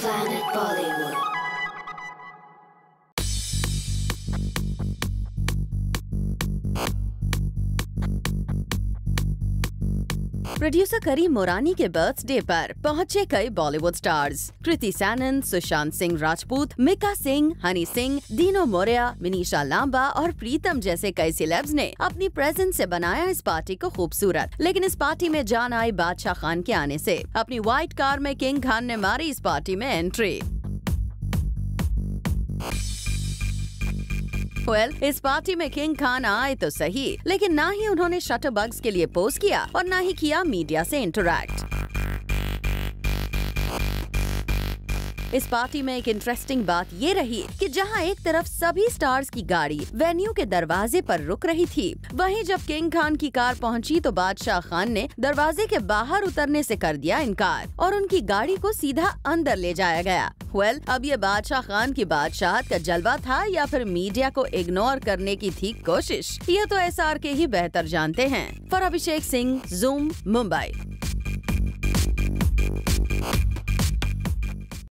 Planet Bollywood. Producer Karim Morani के birthday पर पहुंचे कई बॉलीवुड स्टार्स। कृति सैनन, सुशांत सिंह राजपूत, मिका सिंह, हनी सिंह, दीनो मोरिया, विनीशा लांबा और प्रीतम जैसे कई सेलेब्स ने अपनी प्रेजेंस से बनाया इस पार्टी को खूबसूरत। लेकिन इस पार्टी में जान आई बादशाह खान के आने से। अपनी व्हाइट कार में किंग खान ने मारी इस पार्टी में एंट्री। इस पार्टी में किंग खान आए तो सही, लेकिन ना ही उन्होंने शटरबग्स के लिए पोज किया और ना ही किया मीडिया से इंटरैक्ट। इस पार्टी में एक इंटरेस्टिंग बात ये रही कि जहां एक तरफ सभी स्टार्स की गाड़ी वेन्यू के दरवाजे पर रुक रही थी, वहीं जब किंग खान की कार पहुंची तो बादशाह खान ने दरवाजे के बाहर उतरने से कर दिया इनकार और उनकी गाड़ी को सीधा अंदर ले जाया गया। अब ये बादशाह खान की बादशाहत का जलवा था या फिर मीडिया को इग्नोर करने की थी कोशिश, ये तो SRK ही बेहतर जानते हैं। For Abhishek Singh, Zoom, Mumbai.